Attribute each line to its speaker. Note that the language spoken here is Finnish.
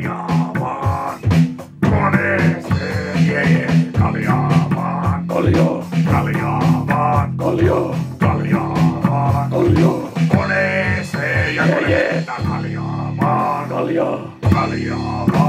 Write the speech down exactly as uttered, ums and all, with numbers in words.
Speaker 1: kaljaa vaan. Koneeseen, jee, jee, kaljaa vaan. Kaljaa, kaljaa vaan. Kaljaa, kaljaa vaan. Kaljaa. Koneeseen ja koneeseen kaljaa vaan. Kaljaa, kaljaa vaan.